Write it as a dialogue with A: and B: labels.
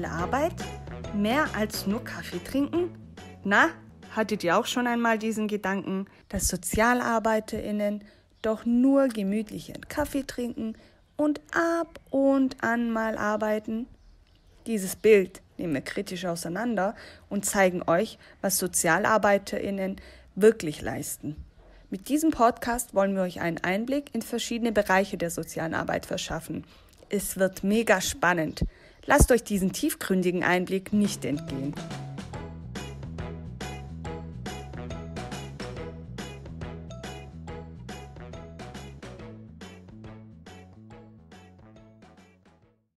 A: soziale Arbeit? Mehr als nur Kaffee trinken? Na, hattet ihr auch schon einmal diesen Gedanken, dass SozialarbeiterInnen doch nur gemütlichen Kaffee trinken und ab und an mal arbeiten? Dieses Bild nehmen wir kritisch auseinander und zeigen euch, was SozialarbeiterInnen wirklich leisten. Mit diesem Podcast wollen wir euch einen Einblick in verschiedene Bereiche der sozialen Arbeit verschaffen. Es wird mega spannend. Lasst euch diesen tiefgründigen Einblick nicht entgehen.